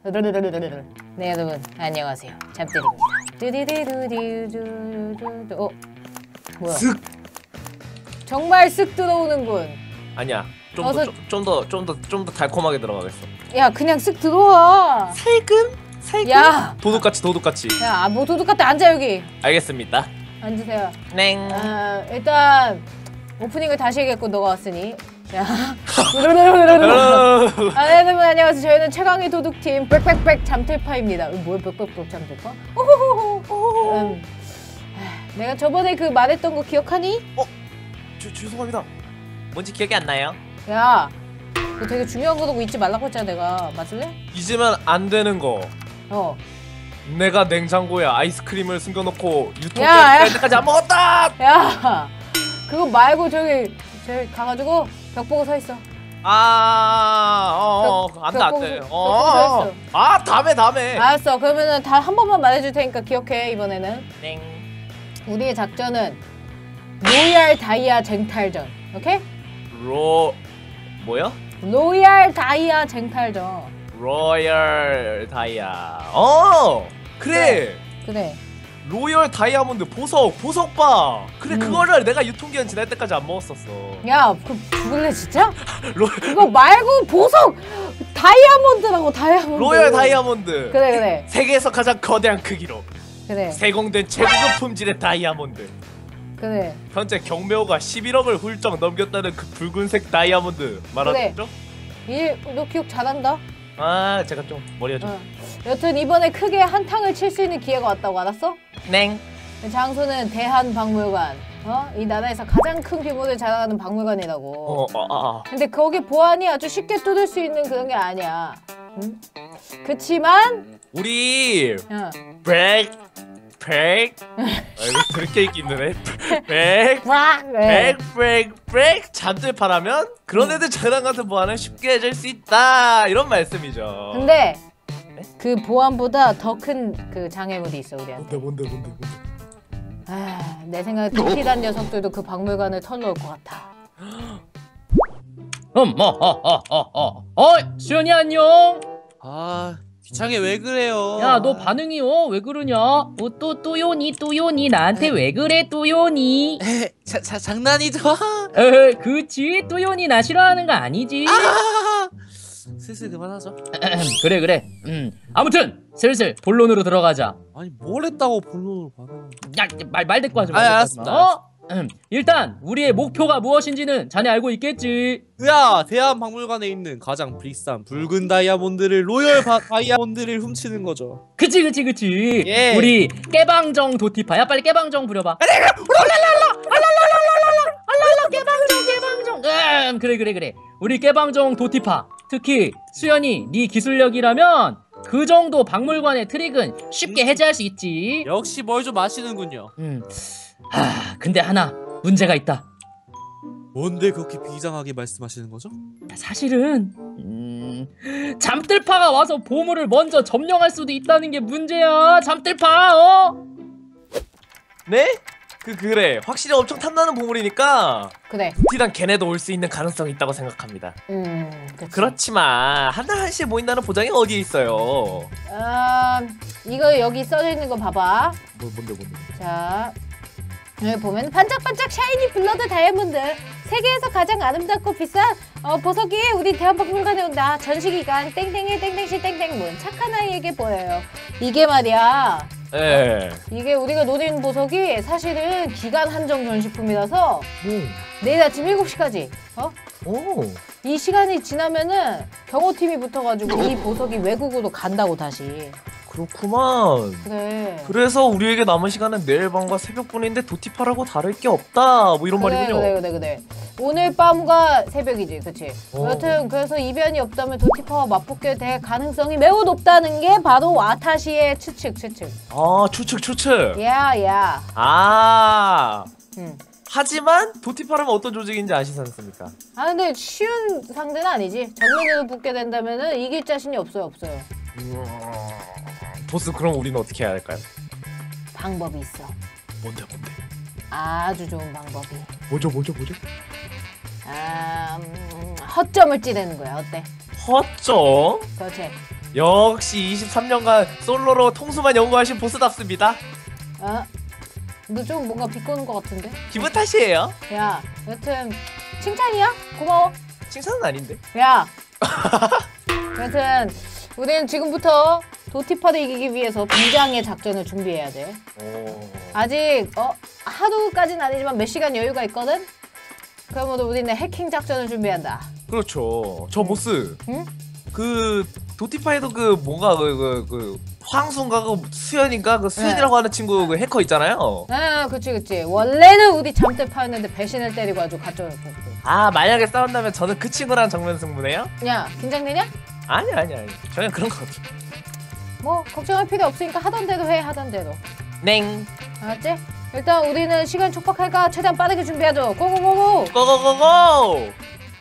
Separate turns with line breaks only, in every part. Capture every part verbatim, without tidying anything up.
네 여러분 안녕하세요. 잡들입니다. 뚜디디두디두두두. 어? 뭐야?
쓱!
정말 쓱 들어오는군.
아니야. 좀
어서-
더 좀 더 좀 더 좀 더 달콤하게 들어가겠어.
야 그냥 쓱 들어와.
살금? 살금?
야!
도둑같이 도둑같이.
야 뭐 도둑 같아. 앉아 여기.
알겠습니다.
앉으세요.
냉.
아 일단 오프닝을 다시 해야겠고 너가 왔으니. 자. 아, 네, 여러분 안녕하세요. 저희는 최강의 도둑팀 빽빽빽 잠들파입니다. 어, 뭐야 빽빽빽 잠들파? 오호호호. 음, 아, 내가 저번에 그 말했던 거 기억하니?
어? 저, 죄송합니다. 뭔지 기억이 안 나요.
야, 너 되게 중요한 거라고 잊지 말라고 했잖아 내가. 맞을래?
잊으면 안 되는 거.
어.
내가 냉장고에 아이스크림을 숨겨놓고
야,
유통기한 때까지 안 먹었다.
야, 그거 말고 저기 저기 가가지고 벽 보고 서 있어.
아, 어,
벽-
안돼
벽
안돼.
보고-
어,
벽 보고 서 있어.
아, 다음에 다음에.
알았어. 그러면은 다 한 번만 말해줄 테니까 기억해 이번에는.
냉.
우리의 작전은 로얄 다이아 쟁탈전. 오케이?
로 뭐야?
로얄 다이아 쟁탈전.
로열 다이아. 어, 그래.
그래.
로열 다이아몬드 보석 보석 봐. 그래
음.
그거를 내가 유통기한 지날 때까지 안 먹었었어.
야, 그 죽을래 진짜?
로,
그거 말고 보석 다이아몬드라고 다이아몬드.
로열 다이아몬드.
그래 그래
세계에서 가장 거대한 크기로
그래
세공된 최고급 품질의 다이아몬드.
그래.
현재 경매호가 십일억을 훌쩍 넘겼다는 그 붉은색 다이아몬드 말하죠?
이 너 기억 잘한다.
아, 제가 좀 머리가 좀.
어. 여튼 이번에 크게 한탕을 칠 수 있는 기회가 왔다고 알았어?
냉.
장소는 대한박물관. 어? 이 나라에서 가장 큰 규모를 자랑하는 박물관이라고.
어, 어, 아, 아.
근데 거기 보안이 아주 쉽게 뚫을 수 있는 그런 게 아니야. 응? 그치만
우리
어.
백, 백. 아, 이거 그렇게 있기는 백.
락! 네.
백, 백, 백 잠들파라면 그런 애들 장난 같은 보안은 쉽게 해줄 수 있다 이런 말씀이죠.
근데 그 보안보다 더 큰 그 장애물이 있어 우리한테.
뭔데 뭔데 뭔데 뭔데?
아, 내 생각에 도피단 녀석들도 그 박물관을 털러올 것 같아.
음, 어, 어, 어, 어, 어, 어, 수연이 안녕.
아 귀찮게 왜 그래요?
야, 너 반응이 어? 왜 그러냐? 어, 또 또요니, 또요니 나한테 왜 그래, 또요니?
에, 자, 자, 장난이죠?
에, 그치? 또요니 나 싫어하는 거 아니지?
아! 슬슬 그만하죠.
그래, 그래. 음, 아무튼 슬슬 본론으로 들어가자.
아니 뭘 했다고 본론을 받아?
야, 말, 말 대꾸 하지 마.
아,
말 대꾸 하지
알았습니다,
마. 어? 음, 일단 우리의 목표가 무엇인지는 자네 알고 있겠지?
야 대한박물관에 있는 가장 비싼 붉은 다이아몬드를 로열 바, 다이아몬드를 훔치는 거죠.
그치, 그치, 그치.
예.
우리 깨방정 도티파야, 빨리 깨방정 부려봐. 깨방정 깨방정. 음, 그래 그래 그래. 우리 깨방정 도티파. 특히 수연이 네 기술력이라면 그 정도 박물관의 트릭은 쉽게 해제할 수 있지.
역시 뭘 좀 아시는군요.
음. 하, 근데 하나 문제가 있다.
뭔데 그렇게 비장하게 말씀하시는 거죠?
사실은 음, 잠들파가 와서 보물을 먼저 점령할 수도 있다는 게 문제야. 잠들파. 어?
네? 그 그래 확실히 엄청 탐나는 보물이니까
그래.
티란 걔네도 올 수 있는 가능성이 있다고 생각합니다.
음, 그치.
그렇지만 하나씩 모인다는 보장이 어디에 있어요?
아, 이거 여기 써져 있는 거 봐봐.
뭐 뭔데 뭔데?
자, 여기 보면 반짝반짝 샤이니 블러드 다이아몬드. 세계에서 가장 아름답고 비싼 어, 보석이 우리 대한박물관에 온다. 전시기간 땡땡이 땡땡시 땡땡문. 착한 아이에게 보여요. 이게 말이야.
예.
이게 우리가 노리는 보석이 사실은 기간 한정 전시품이라서
오.
내일 아침 일곱 시까지 어?
오.
이 시간이 지나면은 경호팀이 붙어가지고 이 보석이 외국으로 간다고 다시.
그렇구만.
그래.
그래서 우리에게 남은 시간은 내일 밤과 새벽뿐인데 도티파라고 다를 게 없다 뭐 이런
그래,
말이군요.
그래 그래 그래. 오늘 밤과 새벽이지, 그치?
어.
여튼 그래서 이변이 없다면 도티파와 맞붙게 될 가능성이 매우 높다는 게 바로 와타시의 추측, 추측.
아 추측 추측.
야, 야.
아.
음.
하지만 도티파라면 어떤 조직인지 아시지 않습니까?
아 근데 쉬운 상대는 아니지. 정면으로 붙게 된다면은 이길 자신이 없어요, 없어요.
보스 그럼 우리는 어떻게 해야 할까요?
방법이 있어.
뭔데 뭔데?
아주 좋은 방법이.
뭐죠 뭐죠 뭐죠?
아, 음, 허점을 찌르는 거야. 어때?
허점?
그렇지.
역시 이십삼 년간 솔로로 통수만 연구하신 보스답습니다.
아, 너 좀 뭔가 비꼬는 것 같은데?
기분 탓이에요.
야, 여튼 칭찬이야? 고마워.
칭찬은 아닌데.
야, 여튼 우리는 지금부터 도티파를 이기기 위해서 비장의 작전을 준비해야 돼.
오.
아직 어 하루까지는 아니지만 몇 시간 여유가 있거든. 그러면 우리는 해킹 작전을 준비한다.
그렇죠. 저 보스.
응?
그 도티파이도 그 뭔가 그 그 그 황순가 그 수연인가 그 수연이라고 하는 친구 그 해커 있잖아요.
아, 그치 그치. 원래는 우리 잠들파였는데 배신을 때리고 아주 가짜였어.
아 만약에 싸운다면 저는 그 친구랑 정면 승부네요?
야, 긴장되냐?
아니 아니 아니. 전혀 그런 거 없어.
뭐 걱정할 필요 없으니까 하던 대로 해, 하던 대로.
냉.
알았지? 일단 우리는 시간 촉박할까 최대한 빠르게 준비하죠. 고고고고.
고고고고.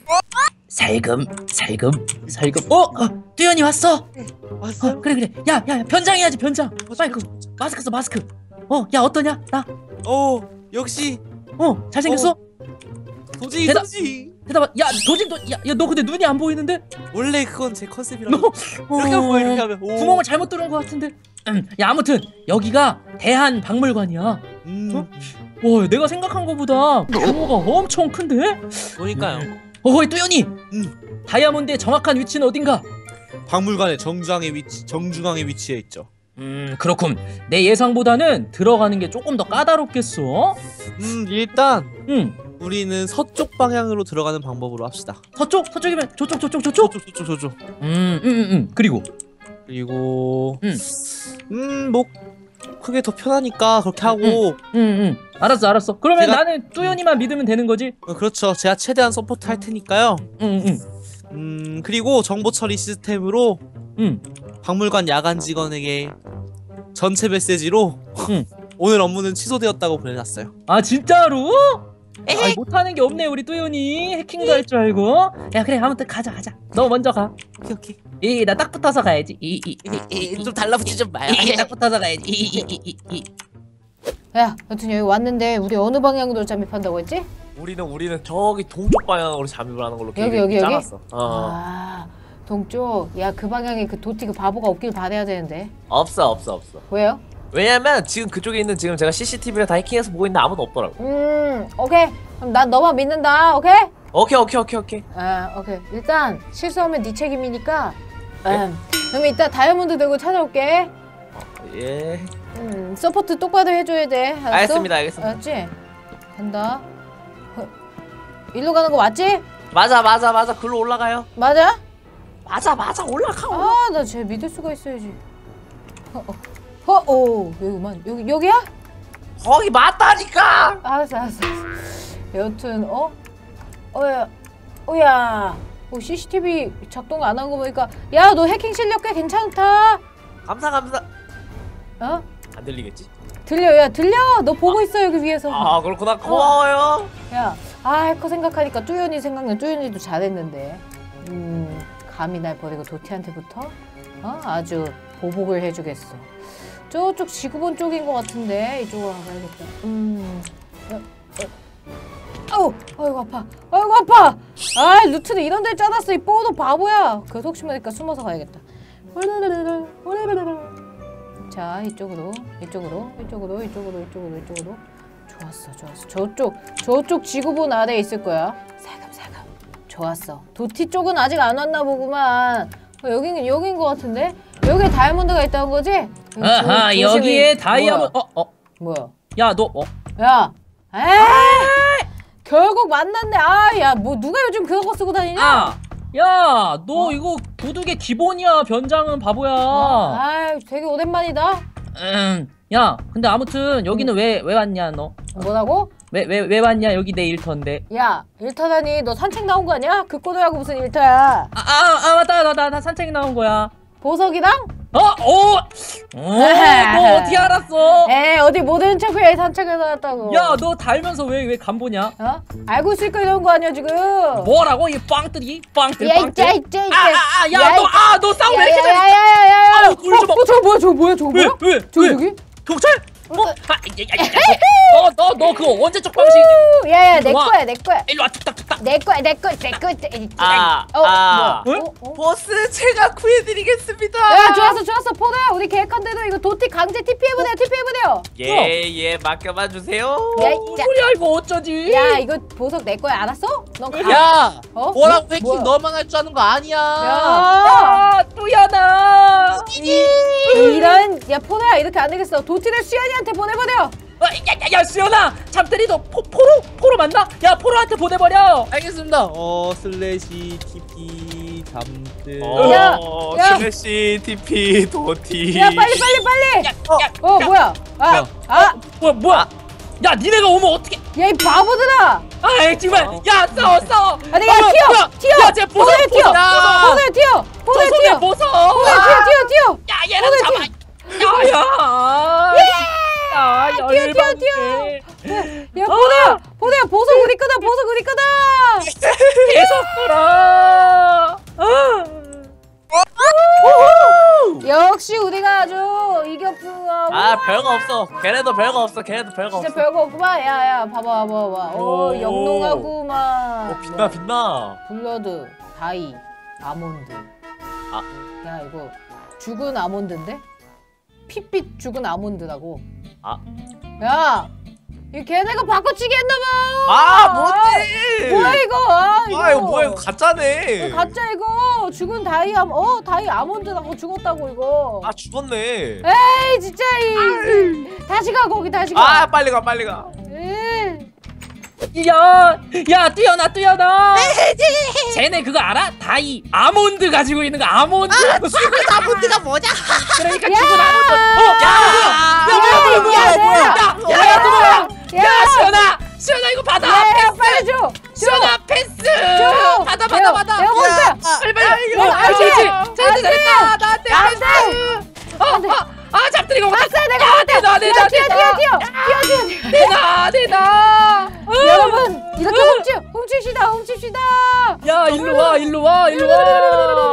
살금 살금 살금. 어? 어 뚜연이 왔어.
왔어?
어, 그래 그래. 야, 야, 변장해야지 변장. 빨리 그 마스크 써 마스크. 어, 야 어떠냐? 나.
어 역시
어, 잘생겼어?
도지
대답-
도지.
대답. 야, 도직 너, 야, 야, 너 근데 눈이 안 보이는데?
원래 그건 제 컨셉이라.
너
이렇게 하고 이렇게 하면. 오.
구멍을 잘못 뚫은 것 같은데. 음, 야, 아무튼 여기가 대한 박물관이야.
음.
어? 와, 내가 생각한 것보다 규모가 엄청 큰데?
그러니까요.
어이, 뚜연이.
음.
다이아몬드의 정확한 위치는 어딘가?
박물관의 정중앙에 위치 정중앙에 위치해 있죠.
음, 그렇군. 내 예상보다는 들어가는 게 조금 더 까다롭겠어.
음 일단
음,
우리는 서쪽 방향으로 들어가는 방법으로 합시다.
서쪽, 서쪽이면 저쪽, 저쪽, 저쪽.
저쪽 저쪽 저쪽.
음, 음, 음, 음. 그리고
그리고
음.
음 뭐 그게 더 편하니까 그렇게 하고.
음, 음. 알았어, 알았어. 그러면
제가-
나는 뚜연이만 믿으면 되는 거지?
어, 그렇죠. 제가 최대한 서포트 할 테니까요.
응, 응,
음 그리고 정보 처리 시스템으로
응.
박물관 야간 직원에게 전체 메시지로
응.
오늘 업무는 취소되었다고 보내놨어요.
아, 진짜로? 아, 못하는 게 없네 우리 뚜연이. 해킹도 할 줄 알고. 야, 그래, 아무튼 가자, 가자. 너 먼저 가.
오케이 오케이.
이, 나 딱 붙어서 가야지. 이, 이, 이, 이,
좀 달라붙지 좀 마요.
이, 딱 붙어서 가야지. 이, 이, 이, 이, 이.
야, 여튼 여기 왔는데 우리 어느 방향으로 잠입한다고 했지?
우리는 우리는 저기 동쪽 방향으로 잠입을 하는 걸로
여기,
계획을
여기, 여기?
짜놨어. 어.
아, 동쪽. 야, 그 방향에 그 도티 그 바보가 없길 바라야 되는데.
없어 없어 없어.
왜요?
왜냐면 지금 그쪽에 있는 지금 제가 씨씨티비를 다 해킹해서 보고 있는데 아무도 없더라고.
음, 오케이. 그럼 난 너만 믿는다. 오케이?
오케이 오케이 오케이 오케이.
아, 오케이. 일단 실수하면 네 책임이니까. 음, 그럼 이따 다이아몬드 들고 찾아올게.
예.
음, 서포트 똑바로 해줘야 돼. 알았어?
알겠습니다 알겠습니다.
알았지? 간다. 어, 일로 가는 거 맞지?
맞아 맞아 맞아 글로 올라가요.
맞아?
맞아 맞아 올라가. 올라가.
아, 나 쟤 믿을 수가 있어야지. 어, 어, 어, 오, 여기만. 여기 여기야?
거기 맞다니까.
알았어, 알았어. 여튼 어, 어야, 어야. 어, 씨씨티비 작동 안 한 거 보니까 야, 너 해킹 실력 꽤 괜찮다.
감사 감사.
어?
안 들리겠지?
들려, 야, 들려. 너 보고 있어 여기 위에서.
아 그렇구나 고마워요.
야, 아, 해커 생각하니까 뚜연이 생각나. 뚜연이도 잘했는데. 음, 감히 날 버리고 도티한테부터? 어? 아주 보복을 해주겠어. 저쪽 지구본 쪽인 것 같은데 이쪽으로 가야겠다. 음, 어, 어. 아우, 아이고 아파, 아이고 아파. 아, 루트는 이런 데 짜놨어. 이 뽀도 바보야. 그래서 혹시 모르니까 숨어서 가야겠다. 자, 이쪽으로, 이쪽으로, 이쪽으로, 이쪽으로, 이쪽으로, 이쪽으로. 좋았어, 좋았어. 저쪽, 저쪽 지구본 아래에 있을 거야. 살금살금. 좋았어. 도티 쪽은 아직 안 왔나 보구만. 어, 여긴 여긴 것 같은데? 여기에 다이아몬드가 있다는 거지? 여기
아하,
조- 조심히-
여기에 다이아몬드.
뭐야?
어, 어.
뭐야?
야, 너 어.
야, 에이! 결국 만났네. 아, 야, 뭐 누가 요즘 그런 거 쓰고 다니냐?
아, 야, 너
어?
이거 도둑의 기본이야. 변장은 바보야.
아, 되게 오랜만이다.
음, 야, 근데 아무튼 여기는 왜 왜 왔냐 너?
뭐라고?
왜 왜 왜 왔냐? 여기 내 일터인데.
야, 일터다니 너 산책 나온 거 아니야? 그 꼬도하고 무슨 일터야?
아, 아, 아 맞다, 나 나 나 산책 나온 거야.
보석이랑?
어, 오, 어, 너 어떻게 알았어?
에, 어디 모든 척을 산책을 나왔다고.
야, 너 달면서 왜 왜 간보냐?
어? 알고 있을까 이런 거 아니야 지금?
뭐라고 이 빵들이 빵들
야,
빵들?
이짜, 이짜, 이짜.
아, 아, 아, 야, 너, 아, 너 싸움 왜 이렇게 잘해?
야야야야야야!
아우, 물 좀
어, 어, 저거 뭐야, 저거 뭐야, 저거
왜,
뭐야?
왜,
저기
왜?
저기?
경찰? 어? 아, 야, 야, 야, 너, 너, 너 그거 언제적 방식이지?
야야, 야야 내
와.
거야 내 거야
일로 와 툭탁툭탁.
내 거야 내 거야 내 거야
아,
어
아.
뭐야
응?
어? 어?
보스 제가 구해드리겠습니다.
야 좋았어 좋았어 포도야 우리 계획한 대로 이거 도티 강제 티피 해보내요 티피 해보내요
예예 맡겨봐 주세요.
야,
뭔
자.
소리야 이거 어쩌지?
야 이거 보석 내 거야 알았어? 넌 가.
야
어?
뭐라고
뭐?
해킹
뭐야?
너만 할 줄 아는 거 아니야.
야
아 뚜야나.
이런 야 포도야 이렇게 안 되겠어 도티를 수연이한테 보내보내요
야야야 수연아 잠들이 너 포, 포로 포로 맞나? 야 포로한테 보내버려.
알겠습니다. 어 슬래시 티피 잠들.
어,
야, 야.
슬래시 티피 도티.
야 빨리 빨리 빨리
야,
어,
야,
어 뭐야 아,
야.
아,
뭐야 뭐야? 야 니네가 오면 어떻게?
야 이 바보들아
아 정말 야 싸워 싸워.
아니 야
어,
튀어
뭐야?
튀어
야, 쟤 보석,
포도야 튀어
보석.
포도야 튀어 포도야
저 속에
튀어
보석.
포도야 튀어 튀어 튀어
야 얘랑
포도야
잡아.
튀어
야야. 야
뛰어, 뛰어,
열받네.
야 포도야 포도야 보석 우리 거다 보석 우리 거다
계속 걸어.
역시 우리가 아주 이겼구나
아 별거 없어. 걔네도 별거 없어. 걔네도 별거
진짜
없어.
별거 없구만 야야 봐봐 봐봐 봐봐 오
오.
영롱하구만
어 빛나 빛나.
블러드 다이 아몬드
아.
야 이거 죽은 아몬드인데? 핏빛 죽은 아몬드라고
아.
야 이 걔네가 바꿔치기 했나봐
아 뭐지?
뭐야 이거 아 이거,
아 이거 뭐야 이거 가짜네.
이거 가짜 이거 죽은 다이 암, 어 다이 아몬드라고 죽었다고 이거
아 죽었네.
에이 진짜 이 다시 가 거기 다시 가
아 빨리 가 빨리 가.
에이.
야, 야 뛰어나 뛰어나. 쟤네 그거 알아? 다이 아몬드 가지고 있는 거 아몬드.
죽은 아몬드가 뭐냐?
그러니까
야!
죽은 아몬드. 어, 야,
야,
뭐야, 뭐야, 뭐야,
야,
뭐야,
야,
뭐야,
야,
야, 야, 뭐야?
야,
야, 시연아, 시연아 이거 받아.
야, 야,
패스.
빨리 줘
시연아 패스.
줘
받아,
내가-
받아, 받아.
내가 먼저
빨리 빨리.
야,
어,
안
그렇지,
돼!
그렇지.
안
잘했다,
돼!
잘했다. 나한테
안
패스.
돼!
어,
안 돼!
어, 아, 잡들이가
아싸 내가
야,
먼저
내놔, 내놔,
야, 뛰어
내놔.
뛰어 뛰어 뛰어 뛰어
내놔, 내놔.
여러분 이렇게 훔치 훔칩시다 훔칩시다
야, 일로 와, 일로 와, 일로 와.